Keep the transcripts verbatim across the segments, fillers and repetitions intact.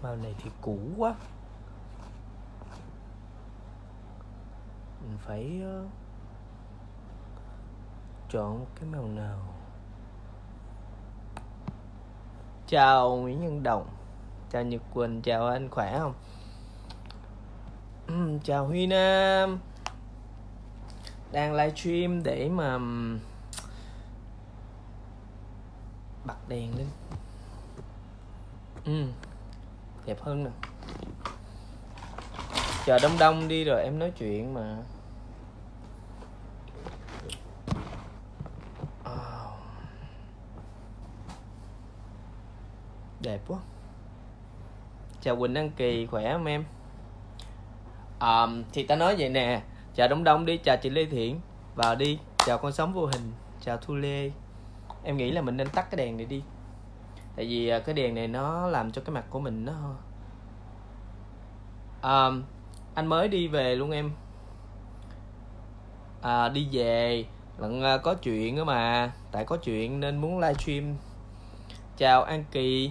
Màu này thì cũ quá, mình phải uh, chọn một cái màu nào. Chào Nguyễn Nhân Đồng, chào Nhật Quỳnh, chào anh khỏe không? Chào Huy Nam, đang livestream để mà bật đèn lên. Ừ, đẹp hơn nè. Chờ đông đông đi rồi em nói chuyện mà. Oh. Đẹp quá. Chào Quỳnh Đăng Kỳ, khỏe không em? À, thì ta nói vậy nè. Chào đông đông đi, chào chị Lê Thiện, vào đi. Chào con sóng vô hình, chào Thu Lê. Em nghĩ là mình nên tắt cái đèn này đi, tại vì cái đèn này nó làm cho cái mặt của mình nó à, anh mới đi về luôn em. À, đi về lận, có chuyện đó mà, tại có chuyện nên muốn livestream. Chào An Kỳ,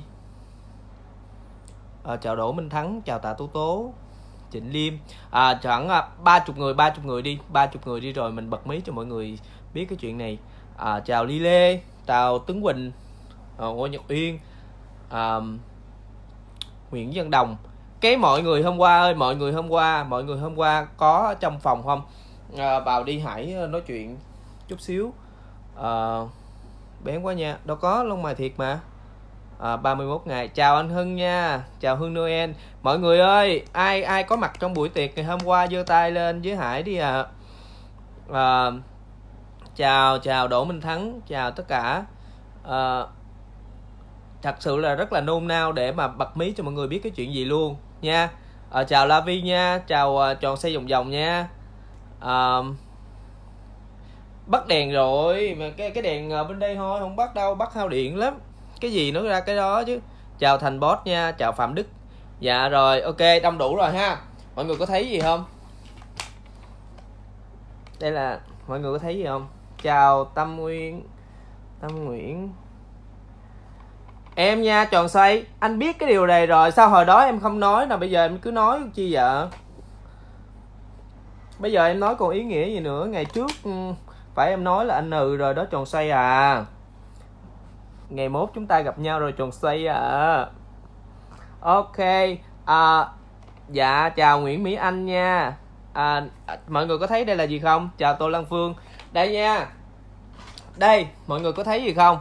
à, chào Đỗ Minh Thắng, chào Tạ Tố Tố, Trịnh Liêm. À, khoảng ba chục người, ba chục người đi, ba chục người đi rồi mình bật mí cho mọi người biết cái chuyện này. À, chào Ly Lê, chào Tuấn Quỳnh, à, Ngô Nhật Uyên, à, Nguyễn Văn Đồng. Cái mọi người hôm qua ơi, mọi người hôm qua, mọi người hôm qua có trong phòng không? À, vào đi Hải nói chuyện chút xíu. À, bén quá nha, đâu có lông mày thiệt mà. À, ba mươi mốt ngày. Chào anh Hưng nha, chào Hưng Noel. Mọi người ơi, ai ai có mặt trong buổi tiệc ngày hôm qua giơ tay lên với Hải đi à. À, chào chào Đỗ Minh Thắng, chào tất cả. À, thật sự là rất là nôn nao để mà bật mí cho mọi người biết cái chuyện gì luôn nha. À, chào La Vi nha, chào uh, tròn xoay vòng vòng nha. À, bắt đèn rồi mà cái cái đèn ở bên đây thôi, không bắt đâu, bắt hao điện lắm. Cái gì nó ra cái đó chứ. Chào Thành Boss nha, chào Phạm Đức. Dạ rồi, ok, đông đủ rồi ha. Mọi người có thấy gì không? Đây là mọi người có thấy gì không? Chào Tâm Nguyên, Tâm Nguyễn. Em nha, tròn xoay, anh biết cái điều này rồi, sao hồi đó em không nói nào, bây giờ em cứ nói chi vậy? Bây giờ em nói còn ý nghĩa gì nữa, ngày trước phải em nói là anh ừ rồi đó tròn xoay à. Ngày mốt chúng ta gặp nhau rồi tròn xoay à. Ok, à, dạ chào Nguyễn Mỹ Anh nha. À, mọi người có thấy đây là gì không? Chào Tô Lan Phương. Đây nha. Đây, mọi người có thấy gì không?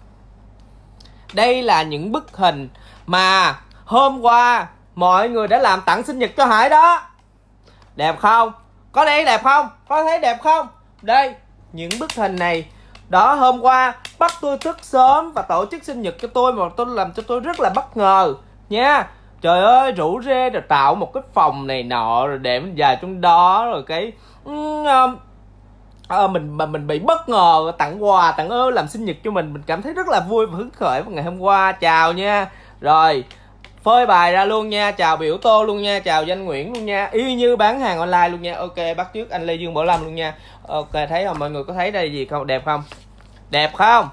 Đây là những bức hình mà hôm qua mọi người đã làm tặng sinh nhật cho Hải đó. Đẹp không? Có thấy đẹp không? Có thấy đẹp không? Đây, những bức hình này. Đó, hôm qua bắt tôi thức sớm và tổ chức sinh nhật cho tôi, mà tôi làm cho tôi rất là bất ngờ nha. Trời ơi, rủ rê rồi tạo một cái phòng này nọ, rồi để mình dài trong đó, rồi cái um, à, mình mà mình bị bất ngờ tặng quà, tặng ơ làm sinh nhật cho mình, mình cảm thấy rất là vui và hứng khởi vào ngày hôm qua. Chào nha. Rồi phơi bài ra luôn nha, chào Biểu Tô luôn nha, chào Danh Nguyễn luôn nha, y như bán hàng online luôn nha. Ok, bắt trước anh Lê Dương Bảo Lâm luôn nha. Ok, thấy không mọi người, có thấy đây gì không? Đẹp không? Đẹp không?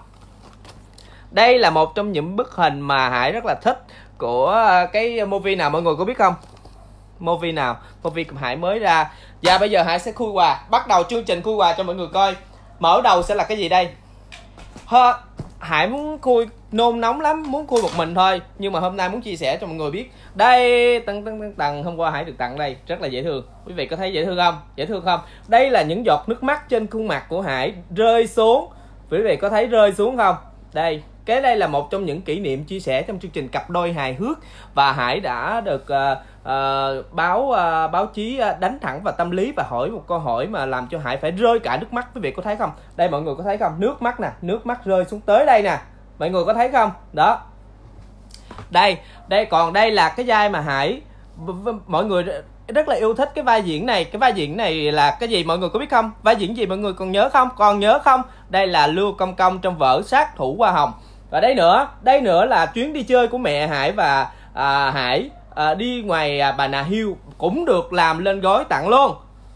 Đây là một trong những bức hình mà Hải rất là thích của cái movie nào mọi người có biết không? Movie nào? Movie Hải mới ra. Và bây giờ Hải sẽ khui quà, bắt đầu chương trình khui quà cho mọi người coi. Mở đầu sẽ là cái gì đây? Hơ, Hải muốn khui nôn nóng lắm, muốn khui một mình thôi, nhưng mà hôm nay muốn chia sẻ cho mọi người biết. Đây, tầng tầng tầng tầng hôm qua Hải được tặng đây, rất là dễ thương. Quý vị có thấy dễ thương không? Dễ thương không? Đây là những giọt nước mắt trên khuôn mặt của Hải rơi xuống. Quý vị có thấy rơi xuống không? Đây, cái đây là một trong những kỷ niệm chia sẻ trong chương trình Cặp Đôi Hài Hước, và Hải đã được uh, uh, báo uh, báo chí uh, đánh thẳng vào tâm lý và hỏi một câu hỏi mà làm cho Hải phải rơi cả nước mắt. Quý vị có thấy không? Đây, mọi người có thấy không? Nước mắt nè, nước mắt rơi xuống tới đây nè. Mọi người có thấy không? Đó. Đây, đây còn đây là cái vai mà Hải, mọi người rất là yêu thích cái vai diễn này. Cái vai diễn này là cái gì mọi người có biết không? Vai diễn gì mọi người còn nhớ không? Còn nhớ không? Đây là Lưu Công Công trong vở Sát Thủ Hoa Hồng. Và đây nữa, đây nữa là chuyến đi chơi của mẹ Hải và à, Hải à, đi ngoài à, Bà Nà Hills cũng được làm lên gói tặng luôn.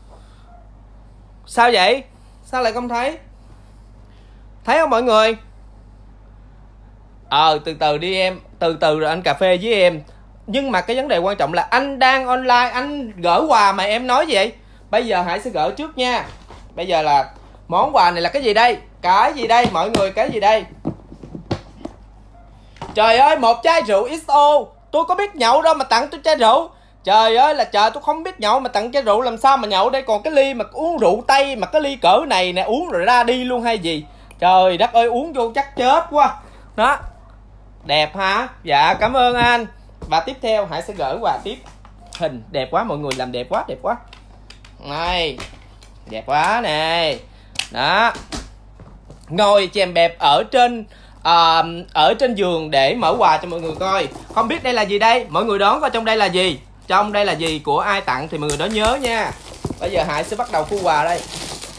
Sao vậy? Sao lại không thấy? Thấy không mọi người? Ờ, từ từ đi em, từ từ rồi anh cà phê với em. Nhưng mà cái vấn đề quan trọng là anh đang online, anh gửi quà mà em nói gì vậy? Bây giờ Hải sẽ gửi trước nha. Bây giờ là món quà này là cái gì đây? Cái gì đây mọi người, cái gì đây? Trời ơi, một chai rượu ích o. Tôi có biết nhậu đâu mà tặng tôi chai rượu. Trời ơi là trời, tôi không biết nhậu mà tặng chai rượu làm sao mà nhậu đây. Còn cái ly mà uống rượu Tây mà cái ly cỡ này nè, uống rồi ra đi luôn hay gì? Trời đất ơi, uống vô chắc chết quá. Đó. Đẹp hả? Dạ cảm ơn anh. Và tiếp theo Hải sẽ gửi quà tiếp. Hình đẹp quá mọi người, làm đẹp quá, đẹp quá. Này, đẹp quá nè. Đó. Ngồi chèm bẹp ở trên à, ở trên giường để mở quà cho mọi người coi. Không biết đây là gì đây? Mọi người đoán coi trong đây là gì? Trong đây là gì, của ai tặng thì mọi người đó nhớ nha. Bây giờ Hải sẽ bắt đầu khu quà đây.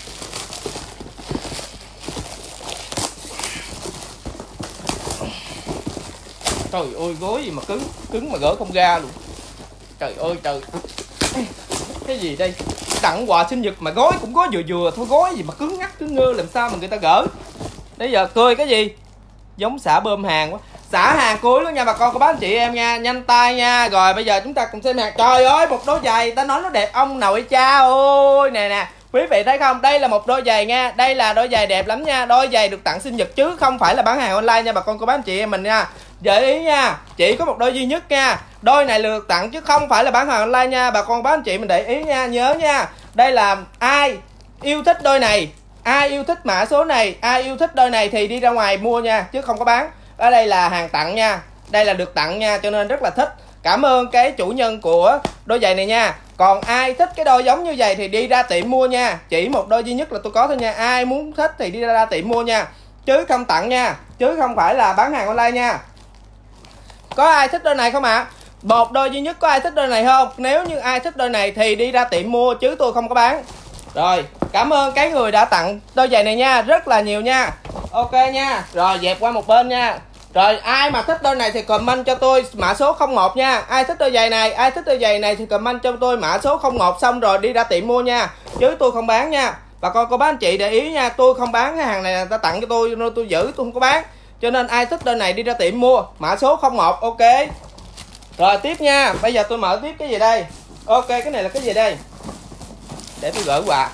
Trời ơi, gối gì mà cứng, cứng mà gỡ không ra luôn. Trời ơi trời. Cái gì đây? Tặng quà sinh nhật mà gói cũng có vừa vừa thôi, gói gì mà cứng ngắc cứng ngơ, làm sao mà người ta gỡ. Bây giờ cười cái gì? Giống xả bơm hàng quá. Xả hàng cuối luôn nha bà con cô bác anh chị em nha, nhanh tay nha. Rồi bây giờ chúng ta cùng xem hàng. Trời ơi, một đôi giày, ta nói nó đẹp ông nội cha ơi. Nè nè, quý vị thấy không? Đây là một đôi giày nha. Đây là đôi giày đẹp lắm nha. Đôi giày được tặng sinh nhật chứ không phải là bán hàng online nha bà con cô bác anh chị em mình nha. Để ý nha, chỉ có một đôi duy nhất nha. Đôi này là được tặng chứ không phải là bán hàng online nha bà con bác anh chị mình, để ý nha, nhớ nha. Đây là ai yêu thích đôi này, ai yêu thích mã số này, ai yêu thích đôi này thì đi ra ngoài mua nha, chứ không có bán. Ở đây là hàng tặng nha, đây là được tặng nha, cho nên rất là thích. Cảm ơn cái chủ nhân của đôi giày này nha. Còn ai thích cái đôi giống như vậy thì đi ra tiệm mua nha. Chỉ một đôi duy nhất là tôi có thôi nha. Ai muốn thích thì đi ra tiệm mua nha, chứ không tặng nha, chứ không phải là bán hàng online nha. Có ai thích đôi này không ạ? À? Một đôi duy nhất, có ai thích đôi này không? Nếu như ai thích đôi này thì đi ra tiệm mua, chứ tôi không có bán. Rồi, cảm ơn cái người đã tặng đôi giày này nha, rất là nhiều nha. Ok nha, rồi dẹp qua một bên nha. Rồi ai mà thích đôi này thì comment cho tôi mã số không một nha. Ai thích đôi giày này, ai thích đôi giày này thì comment cho tôi mã số không một, xong rồi đi ra tiệm mua nha, chứ tôi không bán nha. Bà con cô bác anh chị để ý nha, tôi không bán cái hàng này, người ta tặng cho tôi nên tôi giữ, tôi không có bán. Cho nên ai thích đôi này đi ra tiệm mua, mã số không một. Ok. Rồi tiếp nha, bây giờ tôi mở tiếp cái gì đây? Ok, cái này là cái gì đây? Để tôi gửi quà.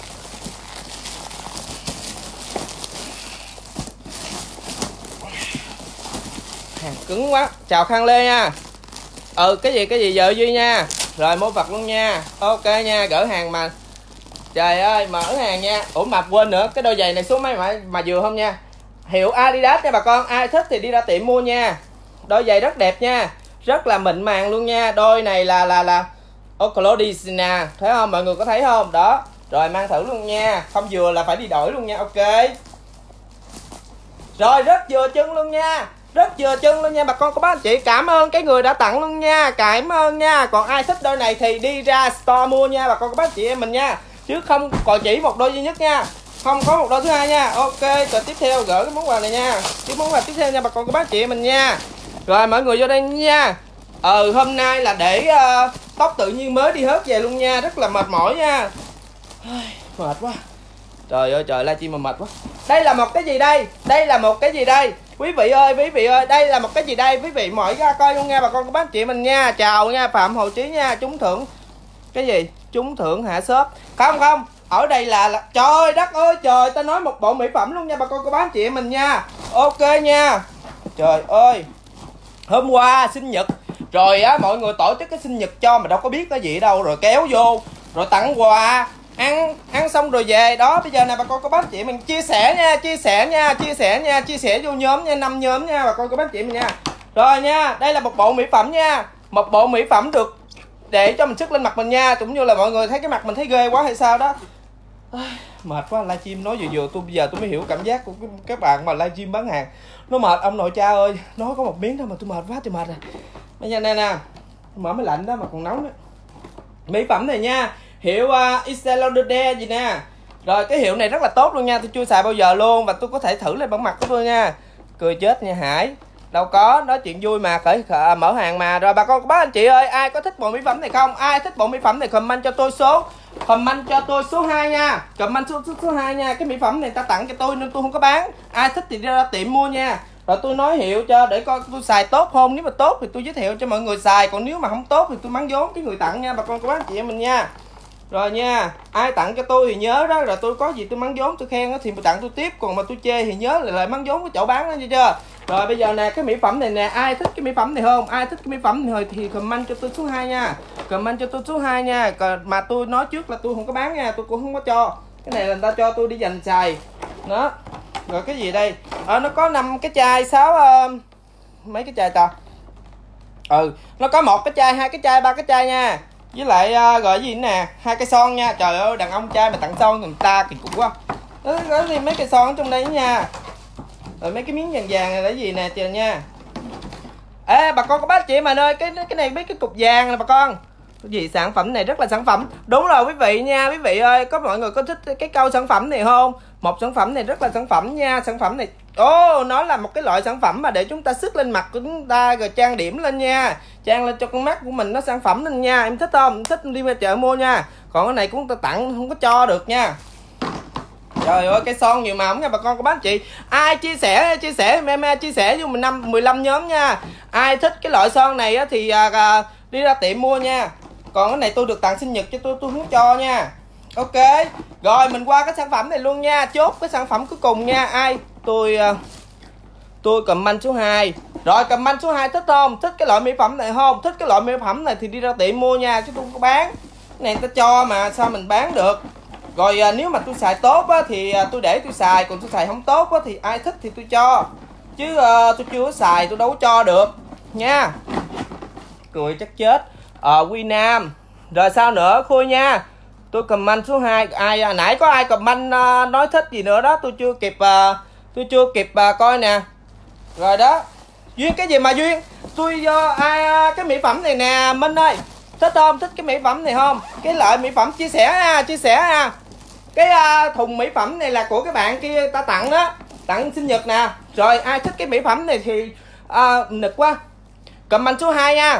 Hàng cứng quá. Chào Khang Lê nha. Ừ, cái gì cái gì vợ Duy nha. Rồi mua vật luôn nha. Ok nha, gửi hàng mà. Trời ơi, mở hàng nha. Ủa mà quên nữa, cái đôi giày này số mấy mà, mà vừa không nha. Hiệu Adidas nha bà con, ai thích thì đi ra tiệm mua nha. Đôi giày rất đẹp nha, rất là mịn màng luôn nha. Đôi này là là là Oclodis nè, thấy không? Mọi người có thấy không? Đó. Rồi mang thử luôn nha, không vừa là phải đi đổi luôn nha. Ok. Rồi rất vừa chân luôn nha, rất vừa chân luôn nha bà con cô bác anh chị. Cảm ơn cái người đã tặng luôn nha, cảm ơn nha. Còn ai thích đôi này thì đi ra store mua nha bà con cô bác anh chị em mình nha, chứ không còn chỉ một đôi duy nhất nha, không có một đôi thứ hai nha. Ok, rồi tiếp theo gửi cái món quà này nha, cái món quà tiếp theo nha bà con cô bác chị em mình nha. Rồi mọi người vô đây nha. Ừ, hôm nay là để uh, tóc tự nhiên mới đi hết về luôn nha, rất là mệt mỏi nha. Mệt quá. Trời ơi trời, livestream mà mệt quá. Đây là một cái gì đây? Đây là một cái gì đây? Quý vị ơi, quý vị ơi, đây là một cái gì đây? Quý vị mời ra coi luôn nha bà con cô bác chị mình nha. Chào nha, Phạm Hồ Chí nha, trúng thưởng. Cái gì? Trúng thưởng hạ shop. Không không, ở đây là, là trời đất ơi trời, ta nói một bộ mỹ phẩm luôn nha bà con cô bác chị em mình nha. Ok nha. Trời ơi. Hôm qua sinh nhật rồi á, mọi người tổ chức cái sinh nhật cho mà đâu có biết cái gì đâu, rồi kéo vô rồi tặng quà, ăn ăn xong rồi về đó. Bây giờ nè bà con cô bác chị mình chia sẻ nha, chia sẻ nha, chia sẻ nha, chia sẻ vô nhóm nha, năm nhóm nha bà con cô bác chị mình nha. Rồi nha, đây là một bộ mỹ phẩm nha, một bộ mỹ phẩm được để cho mình sức lên mặt mình nha, cũng như là mọi người thấy cái mặt mình thấy ghê quá hay sao đó. Mệt quá, livestream nói vừa vừa tôi bây giờ tôi mới hiểu cảm giác của các bạn mà livestream bán hàng nó mệt ông nội cha ơi. Nói có một miếng thôi mà tôi mệt quá, tôi mệt rồi. Bây giờ nè nè, mở máy lạnh đó mà còn nóng nữa. Mỹ phẩm này nha, hiệu uh, Estée Lauder gì nè. Rồi cái hiệu này rất là tốt luôn nha, tôi chưa xài bao giờ luôn và tôi có thể thử lên bản mặt của tôi nha. Cười chết nha Hải. Đâu có, nói chuyện vui mà, khởi khởi mở hàng mà. Rồi bà con bác anh chị ơi, ai có thích bộ mỹ phẩm này không? Ai thích bộ mỹ phẩm này comment cho tôi số comment cho tôi số hai nha. Comment số, số, số hai nha. Cái mỹ phẩm này ta tặng cho tôi nên tôi không có bán. Ai thích thì đi ra tiệm mua nha. Rồi tôi nói hiệu cho để coi tôi xài tốt không. Nếu mà tốt thì tôi giới thiệu cho mọi người xài, còn nếu mà không tốt thì tôi mắng vốn cái người tặng nha bà con cô bác chị em mình nha. Rồi nha, ai tặng cho tôi thì nhớ đó, rồi tôi có gì tôi mắng vốn tôi khen đó thì tặng tôi tiếp, còn mà tôi chê thì nhớ lại lại mắng vốn cái chỗ bán đó, nghe chưa? Rồi bây giờ nè, cái mỹ phẩm này nè, ai thích cái mỹ phẩm này không? Ai thích cái mỹ phẩm này thì comment cho tôi số hai nha. Comment cho tôi số hai nha. Còn mà tôi nói trước là tôi không có bán nha, tôi cũng không có cho. Cái này là người ta cho tôi đi dành xài. Đó. Rồi cái gì đây? À, nó có năm cái chai, sáu uh, mấy cái chai ta? Ừ, nó có một cái chai, hai cái chai, ba cái chai nha. Với lại uh, gọi gì nè, hai cây son nha. Trời ơi, đàn ông trai mà tặng son người ta kỳ cục quá. Đó, đó thì mấy cây son ở trong đây nha. Rồi mấy cái miếng vàng vàng này là gì nè chờ nha. Ê bà con có bác chị mà ơi, cái cái này mấy cái cục vàng nè bà con. Cái gì sản phẩm này rất là sản phẩm. Đúng rồi quý vị nha, quý vị ơi, có mọi người có thích cái câu sản phẩm này không? Một sản phẩm này rất là sản phẩm nha, sản phẩm này ồ oh, nó là một cái loại sản phẩm mà để chúng ta sức lên mặt của chúng ta rồi trang điểm lên nha, trang lên cho con mắt của mình, nó sản phẩm lên nha. Em thích không? Em thích đi ra chợ mua nha. Còn cái này cũng ta tặng không có cho được nha. Trời ơi, cái son nhiều màu nha bà con cô bác chị. Ai chia sẻ chia sẻ em em chia sẻ cho mình năm mười lăm nhóm nha. Ai thích cái loại son này á thì à, à, đi ra tiệm mua nha. Còn cái này tôi được tặng sinh nhật cho tôi tôi không cho nha. Ok. Rồi mình qua cái sản phẩm này luôn nha. Chốt cái sản phẩm cuối cùng nha. Ai tôi tôi comment số hai. Rồi comment số hai thích không? Thích cái loại mỹ phẩm này không? Thích cái loại mỹ phẩm này thì đi ra tiệm mua nha, chứ tôi không có bán. Cái này ta cho mà sao mình bán được. Rồi à, nếu mà tôi xài tốt á, thì à, tôi để tôi xài, còn tôi xài không tốt á, thì ai thích thì tôi cho. Chứ à, tôi chưa có xài tôi đâu có cho được nha. Cười chắc chết. À, Quy Nam. Rồi sao nữa Khôi nha. Tôi comment số hai. Ai à, nãy có ai comment à, nói thích gì nữa đó, tôi chưa kịp à, tôi chưa kịp à, coi nè. Rồi đó. Duyên cái gì mà Duyên? Tôi uh, ai cái mỹ phẩm này nè Minh ơi. Thích không? Thích cái mỹ phẩm này không? Cái loại mỹ phẩm chia sẻ ha, chia sẻ ha. Cái uh, thùng mỹ phẩm này là của cái bạn kia ta tặng đó, tặng sinh nhật nè. Rồi ai thích cái mỹ phẩm này thì uh, nực quá. Comment số hai nha.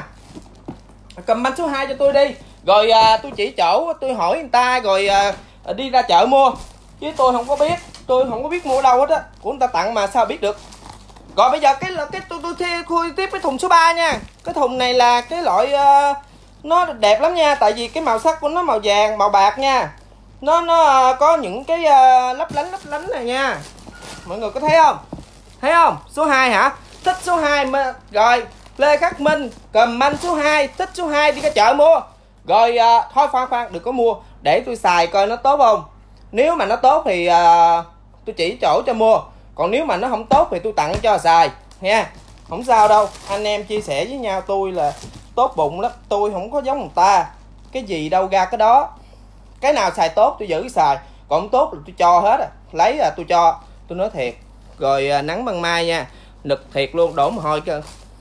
Comment số hai cho tôi đi. Rồi uh, tôi chỉ chỗ, tôi hỏi người ta rồi uh, đi ra chợ mua. Chứ tôi không có biết, tôi không có biết mua đâu hết á. Của người ta tặng mà sao biết được. Rồi bây giờ cái cái tôi tôi thi khui tiếp cái thùng số ba nha. Cái thùng này là cái loại uh, nó đẹp lắm nha, tại vì cái màu sắc của nó màu vàng, màu bạc nha. Nó nó uh, có những cái uh, lấp lánh lấp lánh này nha. Mọi người có thấy không? Thấy không? Số hai hả? Thích số hai mà. Rồi, Lê Khắc Minh comment số hai, thích số hai đi ra chợ mua. Rồi uh, thôi khoan khoan đừng có mua, để tôi xài coi nó tốt không. Nếu mà nó tốt thì uh, tôi chỉ chỗ cho mua. Còn nếu mà nó không tốt thì tôi tặng cho xài nha. Không sao đâu. Anh em chia sẻ với nhau tôi là tốt bụng lắm. Tôi không có giống người ta. Cái gì đâu ra cái đó. Cái nào xài tốt tôi giữ xài. Còn không tốt là tôi cho hết à. Lấy là tôi cho. Tôi nói thiệt. Rồi nắng ban mai nha. Nực thiệt luôn. Đổ mồ hôi cơ.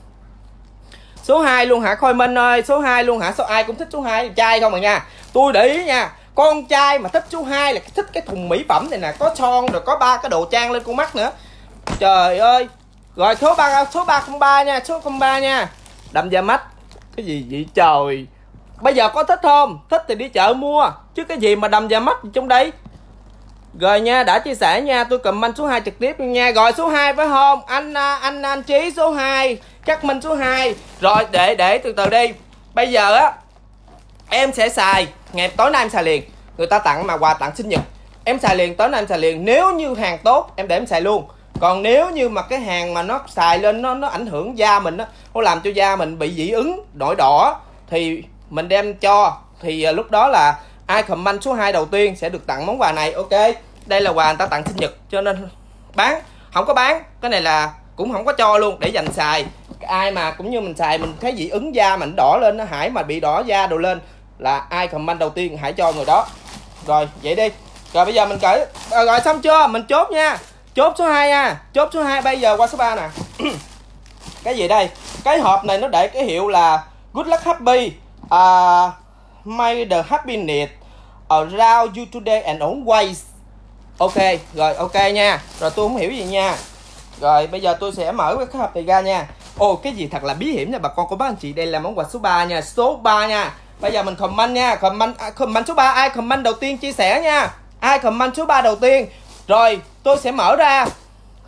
Số hai luôn hả Khôi Minh ơi? Số hai luôn hả? Sao ai cũng thích số hai? Trai không à nha. Tôi để ý nha. Con trai mà thích số hai là thích cái thùng mỹ phẩm này nè, có son rồi có ba cái đồ trang lên con mắt nữa. Trời ơi. Rồi số ba số ba không ba nha, số không ba nha. Đâm da mắt. Cái gì vậy trời? Bây giờ có thích không? Thích thì đi chợ mua, chứ cái gì mà đâm da mắt trong đây. Rồi nha, đã chia sẻ nha, tôi comment số hai trực tiếp nha. Rồi số hai phải không? Anh anh anh Trí số hai, chắc Minh số hai. Rồi để để từ từ đi. Bây giờ á em sẽ xài, ngày tối nay em xài liền. Người ta tặng mà quà tặng sinh nhật, em xài liền, tối nay em xài liền. Nếu như hàng tốt em để em xài luôn. Còn nếu như mà cái hàng mà nó xài lên nó nó ảnh hưởng da mình á, nó làm cho da mình bị dị ứng, nổi đỏ thì mình đem cho. Thì lúc đó là ai comment số hai đầu tiên sẽ được tặng món quà này. Ok, đây là quà người ta tặng sinh nhật, cho nên bán không có bán. Cái này là cũng không có cho luôn, để dành xài. Ai mà cũng như mình xài mình thấy dị ứng da mình đỏ lên, nó Hải mà bị đỏ da đồ lên là ai comment đầu tiên hãy cho người đó. Rồi vậy đi. Rồi bây giờ mình cởi à, rồi xong chưa? Mình chốt nha. Chốt số hai nha. Chốt số hai. Bây giờ qua số ba nè. Cái gì đây? Cái hộp này nó để cái hiệu là Good Luck Happy, uh, May the happiness around you today and always. Ok. Rồi ok nha. Rồi tôi không hiểu gì nha. Rồi bây giờ tôi sẽ mở cái hộp này ra nha. Ồ, cái gì thật là bí hiểm nha bà con cô bác anh chị. Đây là món quà số ba nha. Số ba nha. Bây giờ mình comment nha. Comment, comment số ba. Ai comment đầu tiên chia sẻ nha. Ai comment số ba đầu tiên. Rồi tôi sẽ mở ra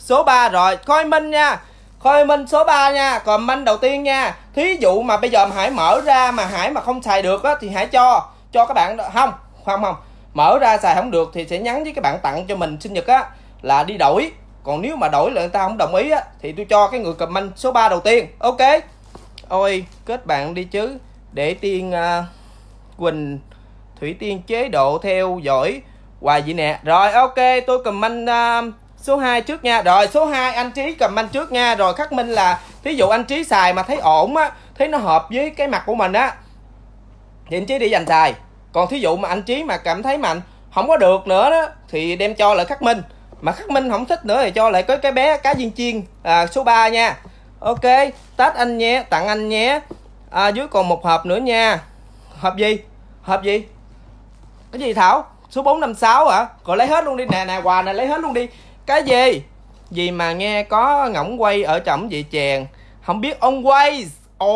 số ba. Rồi Khôi Minh nha, Khôi Minh số ba nha, comment đầu tiên nha. Thí dụ mà bây giờ mà Hải mở ra mà Hải mà không xài được á thì Hải cho cho các bạn. Không không không mở ra xài không được thì sẽ nhắn với các bạn tặng cho mình sinh nhật á là đi đổi. Còn nếu mà đổi là người ta không đồng ý á thì tôi cho cái người comment số ba đầu tiên. Ok. Ôi kết bạn đi chứ. Để Tiên uh, Quỳnh Thủy Tiên chế độ theo dõi hoài vậy nè. Rồi ok, tôi comment uh, số hai trước nha. Rồi số hai anh Trí comment trước nha. Rồi khắc minh là thí dụ anh Trí xài mà thấy ổn á, thấy nó hợp với cái mặt của mình á thì anh Trí đi dành xài. Còn thí dụ mà anh Trí mà cảm thấy mà không có được nữa đó thì đem cho lại khắc minh. Mà khắc minh không thích nữa thì cho lại cái cái bé cá viên chiên à, số ba nha. Ok, tết anh nhé, tặng anh nhé. À, dưới còn một hộp nữa nha. Hộp gì? Hộp gì? Cái gì Thảo? Số bốn năm sáu hả? Rồi lấy hết luôn đi nè, nè quà này lấy hết luôn đi. Cái gì? Gì mà nghe có ngỗng quay ở trỏng vậy chèn. Không biết always,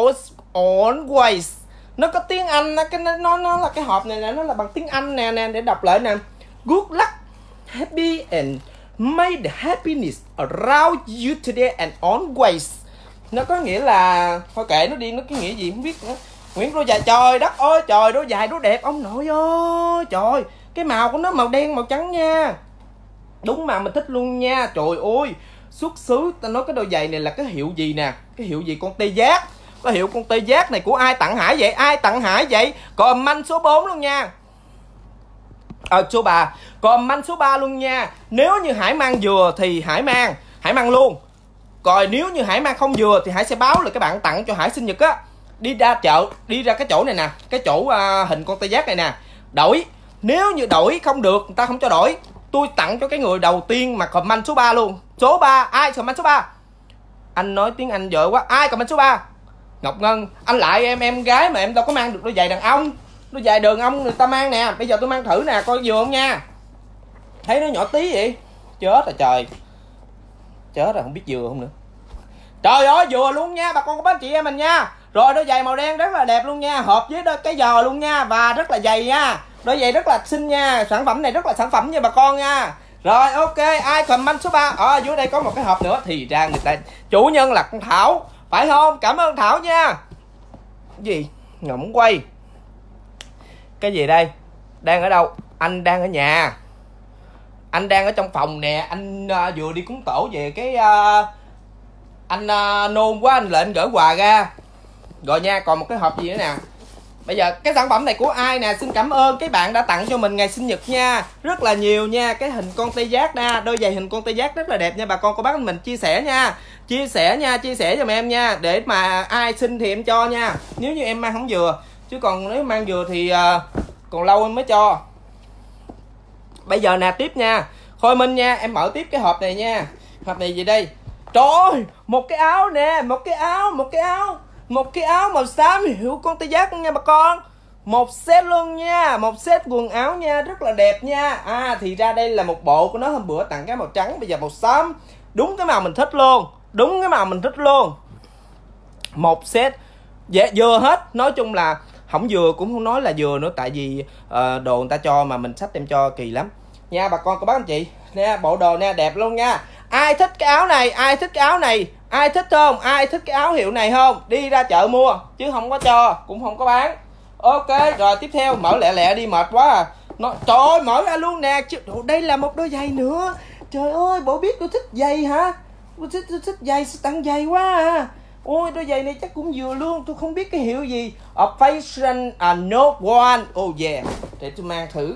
always. Nó có tiếng Anh, cái nó nó nó là cái hộp này nè, nó là bằng tiếng Anh nè nè để đọc lại nè. Good luck, happy and may the happiness around you today and always. Nó có nghĩa là thôi kệ nó đi, nó cái nghĩa gì không biết nữa. Nguyễn đôi dài, trời đất ơi, trời đôi dài đôi đẹp ông nội ơi. Trời, cái màu của nó màu đen màu trắng nha. Đúng mà mình thích luôn nha. Trời ơi, xuất xứ ta nói cái đôi giày này là cái hiệu gì nè, cái hiệu gì con tê giác. Cái hiệu con tê giác này của ai tặng Hải vậy? Ai tặng Hải vậy? Comment số bốn luôn nha. Ờ à, số ba. Comment số ba luôn nha. Nếu như Hải mang dừa thì Hải mang, Hải mang luôn. Rồi nếu như Hải mang không dừa thì Hải sẽ báo là các bạn tặng cho Hải sinh nhật á. Đi ra chợ, đi ra cái chỗ này nè, cái chỗ uh, hình con tê giác này nè, đổi. Nếu như đổi không được, người ta không cho đổi, tôi tặng cho cái người đầu tiên mà comment số ba luôn. Số ba, ai comment số ba? Anh nói tiếng Anh giỏi quá. Ai comment số ba? Ngọc Ngân. Anh lại em em gái mà em đâu có mang được đôi giày đàn ông. Đôi giày đàn ông người ta mang nè. Bây giờ tôi mang thử nè, coi vừa không nha. Thấy nó nhỏ tí vậy. Chết rồi trời. Chết rồi, không biết vừa không nữa. Trời ơi, vừa luôn nha bà con cô bác chị em mình nha. Rồi đôi giày màu đen rất là đẹp luôn nha, hợp với đôi cái giò luôn nha, và rất là dày nha. Đôi giày rất là xinh nha, sản phẩm này rất là sản phẩm nha bà con nha. Rồi ok, ai comment số ba? Ở dưới đây có một cái hộp nữa. Thì ra người ta chủ nhân là con Thảo, phải không? Cảm ơn Thảo nha. Gì? Ngỗng quay. Cái gì đây? Đang ở đâu? Anh đang ở nhà. Anh đang ở trong phòng nè. Anh uh, vừa đi cúng tổ về cái uh, anh uh, nôn quá, anh lệnh gửi quà ra. Rồi nha, còn một cái hộp gì nữa nè. Bây giờ cái sản phẩm này của ai nè? Xin cảm ơn cái bạn đã tặng cho mình ngày sinh nhật nha. Rất là nhiều nha. Cái hình con tê giác nè, đôi giày hình con tê giác rất là đẹp nha bà con cô bác mình. Chia sẻ nha, chia sẻ nha, chia sẻ cho em nha. Để mà ai xin thì em cho nha. Nếu như em mang không vừa. Chứ còn nếu mang vừa thì uh, còn lâu em mới cho. Bây giờ nè, tiếp nha Khôi Minh nha, em mở tiếp cái hộp này nha. Hộp này gì đây? Trời ơi, một cái áo nè, một cái áo, một cái áo, một cái áo màu xám hiệu con tê giác nha bà con. Một set luôn nha, một set quần áo nha, rất là đẹp nha. À thì ra đây là một bộ của nó, hôm bữa tặng cái màu trắng, bây giờ màu xám. Đúng cái màu mình thích luôn, đúng cái màu mình thích luôn. Một set dạ, vừa hết. Nói chung là không vừa cũng không nói là vừa nữa, tại vì uh, đồ người ta cho mà mình xách đem cho kỳ lắm nha bà con cô bác anh chị nè. Bộ đồ nè, đẹp luôn nha. Ai thích cái áo này, ai thích cái áo này, ai thích không? Ai thích cái áo hiệu này không? Đi ra chợ mua chứ không có cho, cũng không có bán. Ok, rồi tiếp theo mở lẹ lẹ đi, mệt quá à. Nó, trời ơi, mở ra luôn nè. Đây là một đôi giày nữa. Trời ơi, bộ biết tôi thích giày hả? Tôi thích, tôi thích giày, tặng giày quá à. Ôi, đôi giày này chắc cũng vừa luôn. Tôi không biết cái hiệu gì. A Fashion a Note One. Oh yeah. Để tôi mang thử.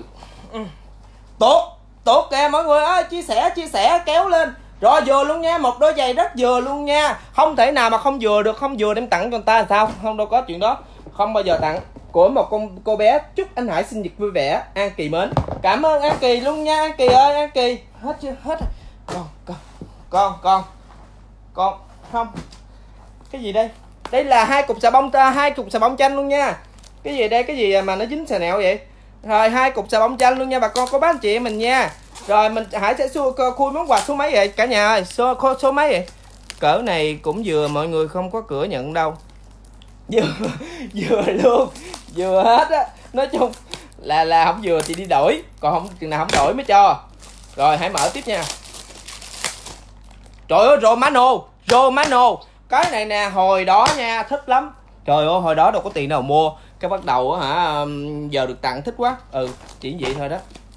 Tốt, tốt kìa mọi người ơi. Chia sẻ, chia sẻ, kéo lên. Rồi vừa luôn nha, một đôi giày rất vừa luôn nha. Không thể nào mà không vừa được, không vừa đem tặng cho người ta sao? Không đâu có chuyện đó. Không bao giờ tặng. Của một con cô bé. Chúc anh Hải sinh nhật vui vẻ. An Kỳ mến. Cảm ơn An Kỳ luôn nha. An Kỳ ơi, An Kỳ. Hết chưa? Hết rồi. Con, con, con, con. Con, không. Cái gì đây? Đây là hai cục xà bông, hai cục xà bông chanh luôn nha. Cái gì đây? Cái gì mà nó dính xà nẹo vậy? Rồi hai cục xà bông chanh luôn nha bà con có bác anh chị em mình nha. Rồi mình Hải sẽ xua khui món quà số mấy vậy cả nhà ơi? Số số mấy vậy? Cỡ này cũng vừa, mọi người không có cửa nhận đâu. Vừa vừa luôn, vừa hết á. Nói chung là là không vừa thì đi đổi, còn không chừng nào không đổi mới cho. Rồi hãy mở tiếp nha. Trời ơi Romano, Romano. Cái này nè hồi đó nha thích lắm. Trời ơi hồi đó đâu có tiền nào mua. Cái bắt đầu hả giờ được tặng thích quá. Ừ chỉ vậy thôi đó.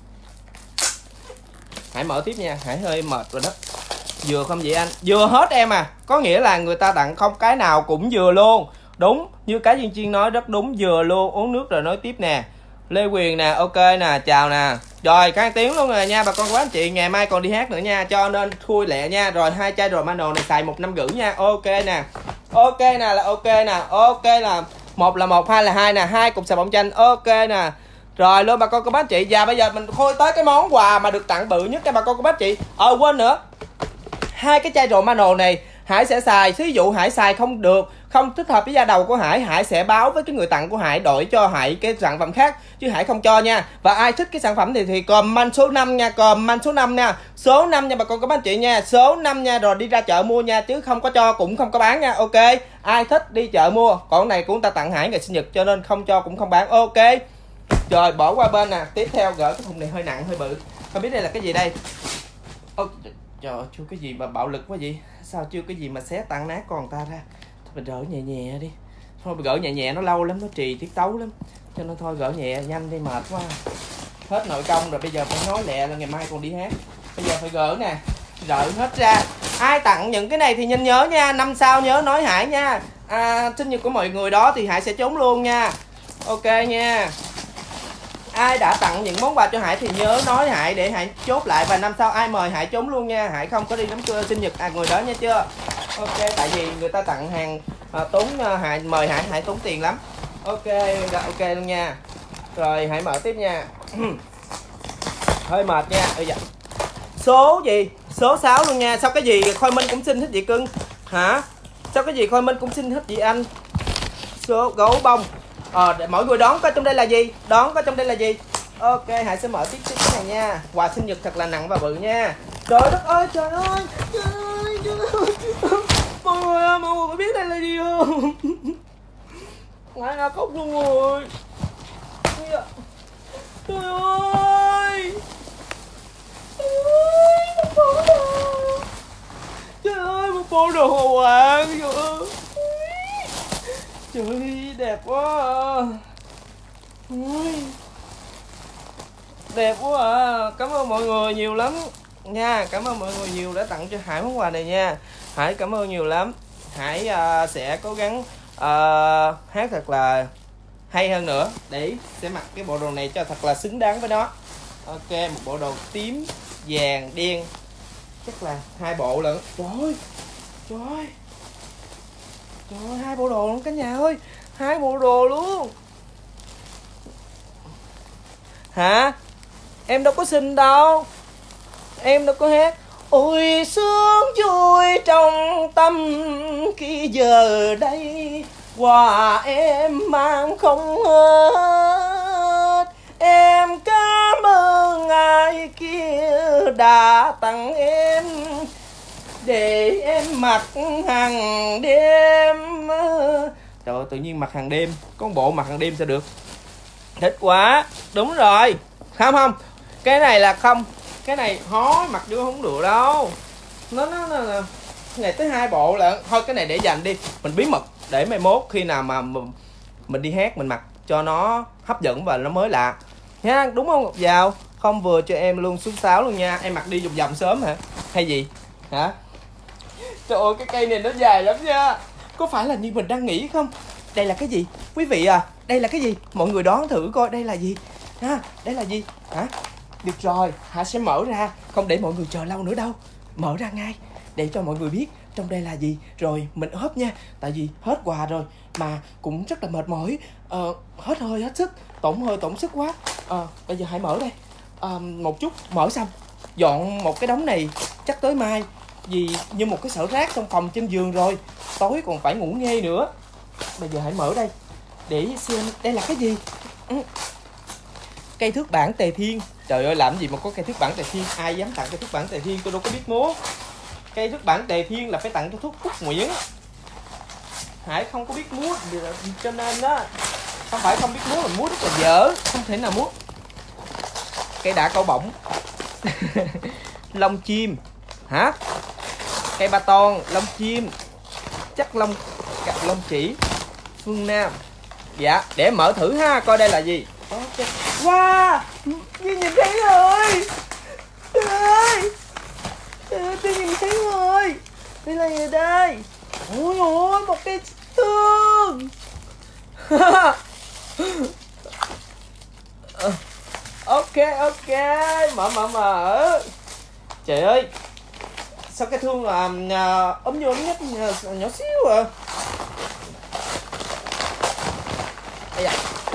Hãy mở tiếp nha, Hãy hơi mệt rồi đó. Vừa không vậy anh? Vừa hết em à. Có nghĩa là người ta tặng không cái nào cũng vừa luôn. Đúng, như cái Duyên Chiên nói rất đúng, vừa luôn. Uống nước rồi nói tiếp nè. Lê Quyền nè, ok nè, chào nè. Rồi, cái tiếng luôn rồi nha bà con cô anh chị. Ngày mai còn đi hát nữa nha, cho nên khui lẹ nha. Rồi hai chai Romano này xài một năm rưỡi nha. Ok nè. Ok nè là ok nè. Ok là một là một, hai là hai nè. Hai cục xà bông chanh, ok nè. Rồi luôn bà con cô bác chị. Và bây giờ mình khui tới cái món quà mà được tặng bự nhất cho bà con cô bác chị. Ờ quên nữa, hai cái chai Romano này Hải sẽ xài, ví dụ Hải xài không được, không thích hợp với da đầu của Hải, Hải sẽ báo với cái người tặng của Hải đổi cho Hải cái sản phẩm khác, chứ Hải không cho nha. Và ai thích cái sản phẩm thì thì comment số năm nha, comment số năm nha, số năm nha bà con các bác chị nha, số năm nha, rồi đi ra chợ mua nha, chứ không có cho cũng không có bán nha. Ok, ai thích đi chợ mua, còn này cũng ta tặng Hải ngày sinh nhật cho nên không cho cũng không bán. Ok rồi bỏ qua bên nè. Tiếp theo gỡ cái thùng này hơi nặng hơi bự, không biết đây là cái gì đây. Ô, trời ơi, chưa cái gì mà bạo lực quá vậy? Sao chưa cái gì mà xé tan nát con ta ra? Thôi mình gỡ nhẹ nhẹ đi. Thôi gỡ nhẹ nhẹ nó lâu lắm, nó trì tiết tấu lắm. Cho nên thôi gỡ nhẹ nhanh đi, mệt quá. Hết nội công rồi, bây giờ phải nói lẹ là ngày mai còn đi hát. Bây giờ phải gỡ nè, rỡ hết ra. Ai tặng những cái này thì nhanh nhớ nha, năm sau nhớ nói Hải nha. À, sinh nhật của mọi người đó thì Hải sẽ trốn luôn nha. Ok nha. Ai đã tặng những món quà cho Hải thì nhớ nói Hải để Hải chốt lại, và năm sau ai mời Hải trốn luôn nha. Hải không có đi đám cưới sinh nhật à người đó nha chưa. Ok, tại vì người ta tặng hàng à, tốn Hải mời Hải Hải tốn tiền lắm. Ok, ok luôn nha. Rồi Hải mở tiếp nha. Hơi mệt nha. Ôi dạ. Số gì? Số sáu luôn nha. Sao cái gì Khôi Minh cũng xin hết vậy cưng? Hả? Sao cái gì Khôi Minh cũng xin hết vậy anh? Số gấu bông. Ờ, để mọi người đón có trong đây là gì? Đón có trong đây là gì? Ok, Hải sẽ mở tiếp tiếp cái này nha. Quà sinh nhật thật là nặng và bự nha. Trời đất ơi, trời ơi, trời ơi, trời ơi. Mọi người, mọi người có biết đây là gì không? Ngại ngà khóc luôn rồi. Trời ơi. Trời ơi, một bộ đồ. Trời ơi, một bộ đồ hồ hoàng. Trời ơi. Trời ơi, đẹp quá à. Ui, đẹp quá à. Cảm ơn mọi người nhiều lắm nha. Cảm ơn mọi người nhiều đã tặng cho Hải món quà này nha. Hải cảm ơn nhiều lắm. Hải uh, sẽ cố gắng uh, hát thật là hay hơn nữa để sẽ mặc cái bộ đồ này cho thật là xứng đáng với nó. Ok, một bộ đồ tím, vàng, đen, chắc là hai bộ lận. Trời ơi, trời ơi, trời ơi, hai bộ đồ luôn cả nhà ơi, hai bộ đồ luôn. Hả? Em đâu có xin đâu, em đâu có hát. Ôi sướng vui trong tâm khi giờ đây quà em mang không hết. Em cảm ơn ai kia đã tặng em để em mặc hàng đêm. Trời ơi, tự nhiên mặc hàng đêm, có một bộ mặc hàng đêm sao được. Thích quá. Đúng rồi. Không không, cái này là không, cái này hói mặc vô không được đâu. Nó nó nó ngày tới hai bộ lận. Thôi cái này để dành đi, mình bí mật để mai mốt khi nào mà mình, mình đi hát mình mặc cho nó hấp dẫn và nó mới lạ nha, đúng không Ngọc Giao? Không vừa cho em luôn số sáu luôn nha. Em mặc đi vòng vòng sớm hả hay gì hả? Trời ơi, cái cây này nó dài lắm nha. Có phải là như mình đang nghĩ không? Đây là cái gì quý vị à? Đây là cái gì? Mọi người đoán thử coi đây là gì ha? Đây là gì hả? Được rồi, Hà sẽ mở ra, không để mọi người chờ lâu nữa đâu. Mở ra ngay để cho mọi người biết trong đây là gì, rồi mình ốp nha. Tại vì hết quà rồi mà cũng rất là mệt mỏi, ờ, hết hơi hết sức, tổn hơi tổn sức quá. Ờ, bây giờ hãy mở đây. Ờ, một chút mở xong dọn một cái đống này chắc tới mai, vì như một cái sở rác trong phòng trên giường rồi, tối còn phải ngủ nghe nữa. Bây giờ hãy mở đây để xem đây là cái gì. Ừ. Cây thước bản Tề Thiên. Trời ơi, làm gì mà có cây thước bản Tề Thiên? Ai dám tặng cây thước bản Tề Thiên? Tôi đâu có biết múa. Cây thước bản Tề Thiên là phải tặng cho Thuốc Phúc Nguyễn. Hải không có biết múa cho nên đó, không phải không biết múa mà múa rất là dở, không thể nào múa. Cây đạ cẩu bổng. Lông chim hả? cây ba ton, lông chim, chắc lông cặp lông chỉ, phương Nam. Dạ, để mở thử ha, coi đây là gì. Ok. Wow, Duy nhìn thấy rồi. Trời ơi, trời ơi, tôi nhìn thấy rồi. Đây là gì đây? Ôi ôi, một cây tương. Ok ok, mở mở mở. Trời ơi, sao cái thương là à, ấm vô ấm nhất nhỏ, nhỏ xíu à. Da.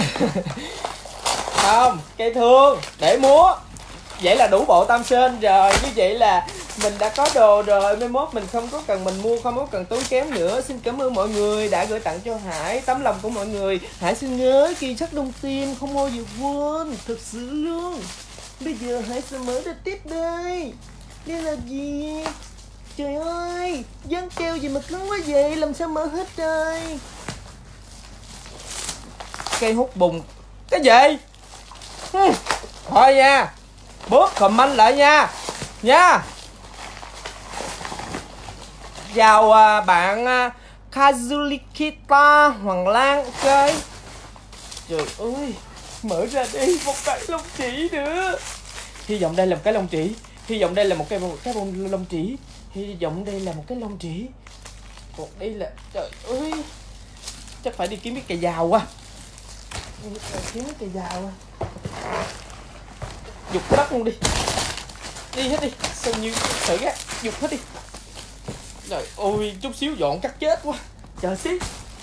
Không, cây thương để múa. Vậy là đủ bộ tam sinh rồi. Như vậy là mình đã có đồ rồi. Mai mốt mình không có cần mình mua, không có cần tốn kém nữa. Xin cảm ơn mọi người đã gửi tặng cho Hải. Tấm lòng của mọi người Hải xin nhớ ghi chắc đồng tiền, không bao giờ quên. Thật sự luôn. Bây giờ Hải sẽ mở ra tiếp đây. Đây là gì? Trời ơi, dán keo gì mà cứng quá vậy? Làm sao mở hết trời? Cây hút bùng. Cái gì? Hmm. Thôi nha, bớt comment lại nha. Nha. Chào uh, bạn uh, Kazulikita Hoàng Lan. Ok. Trời ơi, mở ra đi, một cái lông chỉ nữa. Hy vọng đây là một cái lông chỉ. Hy vọng đây là một cái một cái lông chỉ. Hy vọng đây là một cái lông chỉ. Còn đây là, trời ơi, chắc phải đi kiếm cái cây dao quá. Kiếm cái cây dao quá. Dục cái đất luôn đi. Đi hết đi, sao như thử á, dục hết đi. Trời ơi, chút xíu dọn cắt chết quá. Chờ xíu.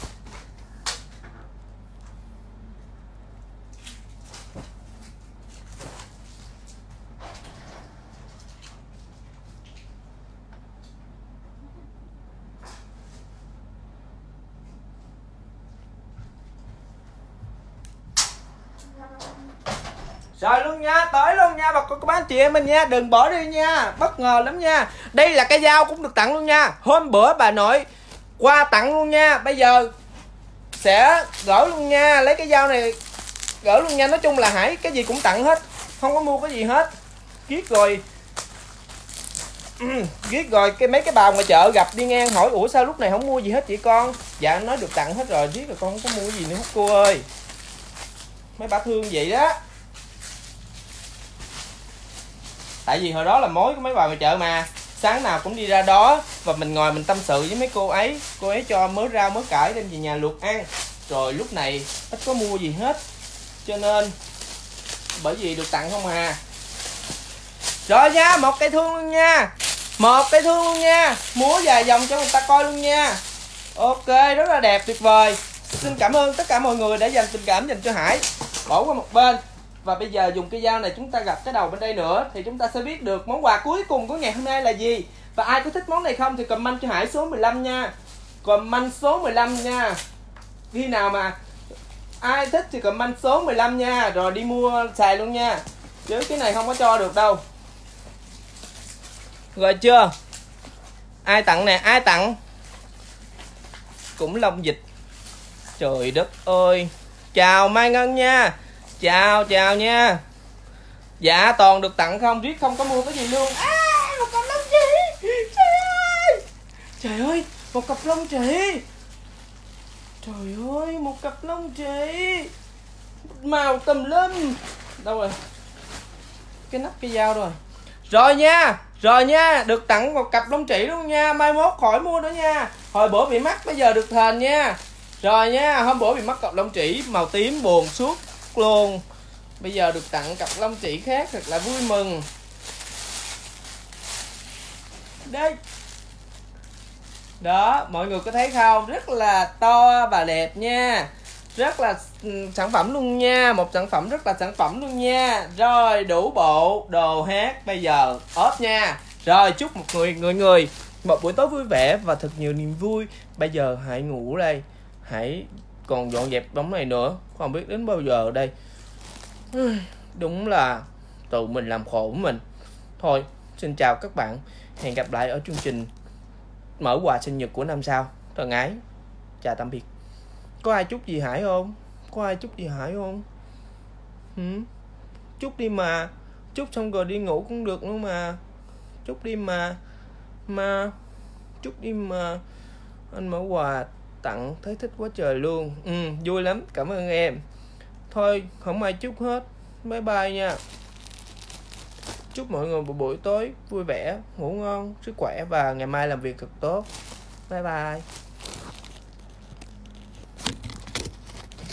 Rồi luôn nha, tới luôn nha bà con các bác chị em mình nha, đừng bỏ đi nha, bất ngờ lắm nha. Đây là cái dao cũng được tặng luôn nha. Hôm bữa bà nội qua tặng luôn nha. Bây giờ sẽ gửi luôn nha, lấy cái dao này gửi luôn nha. Nói chung là Hải cái gì cũng tặng hết, không có mua cái gì hết. Ghét rồi. Ghét rồi cái mấy cái bà ngoài chợ gặp đi ngang hỏi ủa sao lúc này không mua gì hết chị con. Dạ nói được tặng hết rồi, ghét rồi con không có mua cái gì nữa hết cô ơi. Mấy bà thương vậy đó. Tại vì hồi đó là mối của mấy bà ngoài chợ mà, sáng nào cũng đi ra đó và mình ngồi mình tâm sự với mấy cô ấy. Cô ấy cho mớ rau mớ cải đem về nhà luộc ăn. Rồi lúc này ít có mua gì hết, cho nên bởi vì được tặng không à. Rồi nha, một cây thương luôn nha. Một cây thương luôn nha. Múa vài vòng cho người ta coi luôn nha. Ok, rất là đẹp, tuyệt vời. Xin cảm ơn tất cả mọi người đã dành tình cảm dành cho Hải. Bỏ qua một bên. Và bây giờ dùng cái dao này chúng ta gặp cái đầu bên đây nữa thì chúng ta sẽ biết được món quà cuối cùng của ngày hôm nay là gì. Và ai có thích món này không thì comment cho Hải số mười lăm nha. Comment số mười lăm nha. Khi nào mà ai thích thì comment số mười lăm nha. Rồi đi mua xài luôn nha. Chứ cái này không có cho được đâu. Rồi chưa? Ai tặng nè, ai tặng? Cũng lông vịt. Trời đất ơi. Chào Mai Ngân nha. Chào chào nha. Dạ toàn được tặng không, riết không có mua cái gì luôn. À, một cặp lông chỉ. Trời ơi. Trời ơi, một cặp lông chỉ. Trời ơi, một cặp lông chỉ. Màu tùm lum. Đâu rồi? Cái nắp cái dao rồi. Rồi nha, rồi nha, được tặng một cặp lông chỉ luôn nha. Mai mốt khỏi mua nữa nha. Hồi bữa bị mắc bây giờ được thền nha. Rồi nha, hôm bữa bị mắc cặp lông chỉ màu tím buồn suốt luôn. Bây giờ được tặng cặp lông chỉ khác thật là vui mừng. Đây. Đó, mọi người có thấy không? Rất là to và đẹp nha. Rất là sản phẩm luôn nha. Một sản phẩm rất là sản phẩm luôn nha. Rồi, đủ bộ đồ hát. Bây giờ ốp nha. Rồi, chúc một người người người một buổi tối vui vẻ và thật nhiều niềm vui. Bây giờ hãy ngủ đây. Hãy còn dọn dẹp đống này nữa. Không biết đến bao giờ đây. Đúng là tự mình làm khổ mình. Thôi, xin chào các bạn. Hẹn gặp lại ở chương trình mở quà sinh nhật của năm sau. Thân ái, chào tạm biệt. Có ai chúc gì Hải không? Có ai chúc gì Hải không? Hử? Chúc đi mà. Chúc xong rồi đi ngủ cũng được nữa mà. Chúc đi mà. Mà Chúc em uh, anh mở quà tặng thấy thích quá trời luôn. Ừ, vui lắm, cảm ơn em. Thôi không ai chúc hết, bye bye nha. Chúc mọi người một buổi tối vui vẻ, ngủ ngon, sức khỏe và ngày mai làm việc thật tốt. Bye bye.